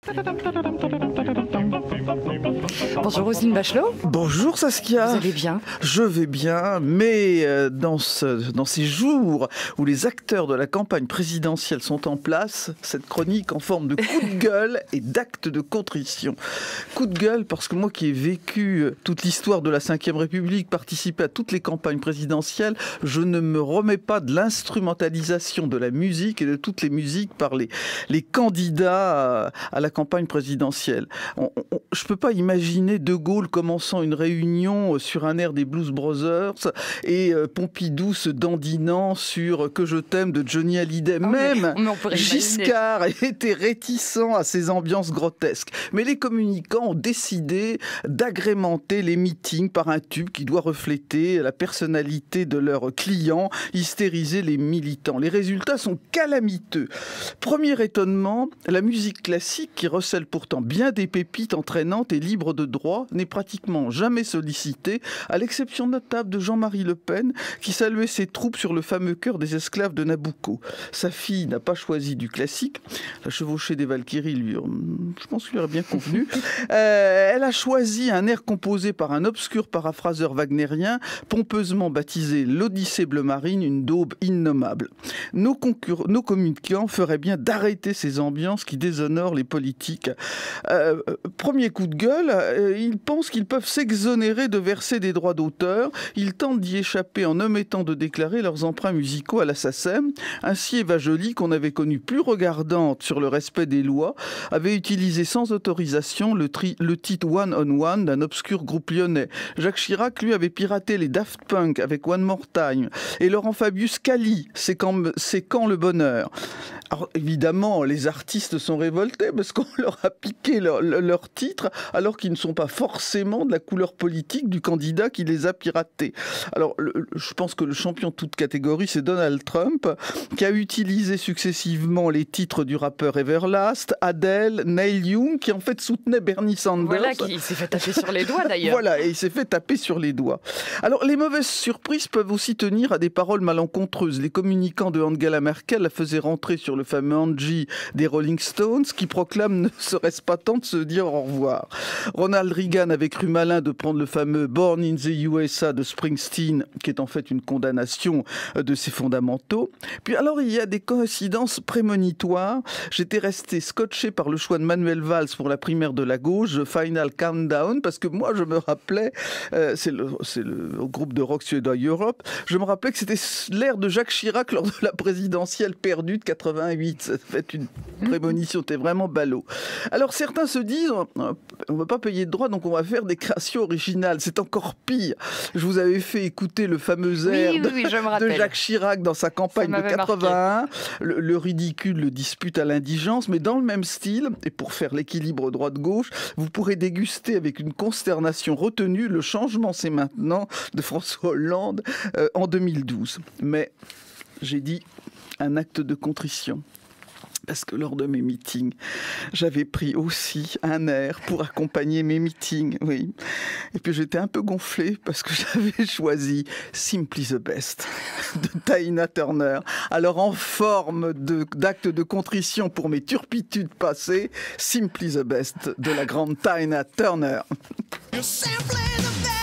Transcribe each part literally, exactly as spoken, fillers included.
Bonjour Roselyne Bachelot. Bonjour Saskia. Vous allez bien? Je vais bien, mais dans, ce, dans ces jours où les acteurs de la campagne présidentielle sont en place, cette chronique en forme de coup de gueule et d'acte de contrition. Coup de gueule parce que moi qui ai vécu toute l'histoire de la cinquième République, participé à toutes les campagnes présidentielles, je ne me remets pas de l'instrumentalisation de la musique et de toutes les musiques par les, les candidats à, à la campagne présidentielle. On, on, je ne peux pas imaginer De Gaulle commençant une réunion sur un air des Blues Brothers et euh, Pompidou se dandinant sur Que je t'aime de Johnny Hallyday. Oh, Même mais, mais Giscard était réticent à ces ambiances grotesques. Mais les communicants ont décidé d'agrémenter les meetings par un tube qui doit refléter la personnalité de leurs clients, hystériser les militants. Les résultats sont calamiteux. Premier étonnement, la musique classique, qui recèle pourtant bien des pépites entraînantes et libres de droit, n'est pratiquement jamais sollicitée, à l'exception notable de Jean-Marie Le Pen, qui saluait ses troupes sur le fameux chœur des esclaves de Nabucco. Sa fille n'a pas choisi du classique. La chevauchée des Valkyries, lui, je pense qu'il lui aurait bien convenu. Euh, elle a choisi un air composé par un obscur paraphraseur wagnérien, pompeusement baptisé l'Odyssée bleu marine, une daube innommable. Nos, concur- nos communicants feraient bien d'arrêter ces ambiances qui déshonorent les politiques. Euh, premier coup de gueule, euh, ils pensent qu'ils peuvent s'exonérer de verser des droits d'auteur. Ils tentent d'y échapper en omettant de déclarer leurs emprunts musicaux à la SACEM. Ainsi, Eva Joly, qu'on avait connue plus regardante sur le respect des lois, avait utilisé sans autorisation le, tri- le titre One on One d'un obscur groupe lyonnais. Jacques Chirac, lui, avait piraté les Daft Punk avec One More Time. Et Laurent Fabius, Cali, c'est quand, c'est quand le bonheur. Alors évidemment, les artistes sont révoltés parce qu'on leur a piqué leur, leur titre alors qu'ils ne sont pas forcément de la couleur politique du candidat qui les a piratés. Alors le, je pense que le champion de toute catégorie, c'est Donald Trump, qui a utilisé successivement les titres du rappeur Everlast, Adele, Neil Young, qui en fait soutenait Bernie Sanders. Voilà, qui s'est fait taper sur les doigts d'ailleurs. Voilà, et il s'est fait taper sur les doigts. Alors les mauvaises surprises peuvent aussi tenir à des paroles malencontreuses. Les communicants de Angela Merkel la faisaient rentrer sur le fameux Angie des Rolling Stones, qui proclame ne serait-ce pas temps de se dire au revoir. Ronald Reagan avait cru malin de prendre le fameux Born in the U S A de Springsteen, qui est en fait une condamnation de ses fondamentaux. Puis alors il y a des coïncidences prémonitoires. J'étais resté scotché par le choix de Manuel Valls pour la primaire de la gauche, Final Countdown, parce que moi je me rappelais, euh, c'est, le, c'est le groupe de rock suédois Europe, je me rappelais que c'était l'ère de Jacques Chirac lors de la présidentielle perdue de quatre-vingt-huit. Ça fait une prémonition, t'es vraiment ballot. Alors certains se disent, on ne va pas payer de droits, donc on va faire des créations originales. C'est encore pire. Je vous avais fait écouter le fameux air oui, oui, oui, de, de Jacques Chirac dans sa campagne de quatre-vingt-un. Le, le ridicule le dispute à l'indigence, mais dans le même style, et pour faire l'équilibre droite-gauche, vous pourrez déguster avec une consternation retenue le changement c'est maintenant de François Hollande euh, en deux mille douze. Mais j'ai dit un acte de contrition. Parce que lors de mes meetings, j'avais pris aussi un air pour accompagner mes meetings, oui. Et puis j'étais un peu gonflé parce que j'avais choisi Simply the Best de Tina Turner. Alors en forme de, d'acte de contrition pour mes turpitudes passées, Simply the Best de la grande Tina Turner. You're simply the best.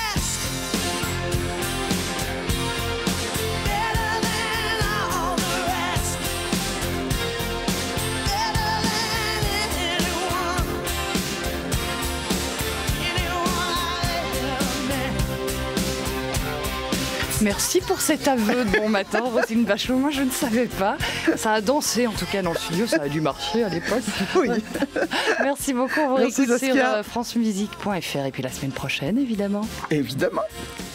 Merci pour cet aveu de bon matin, Roselyne Bachelot. Moi, je ne savais pas. Ça a dansé, en tout cas, dans le studio. Ça a dû marcher à l'époque. Oui. Merci beaucoup. Vous réécoutez sur france musique point f r et puis la semaine prochaine, évidemment. Évidemment.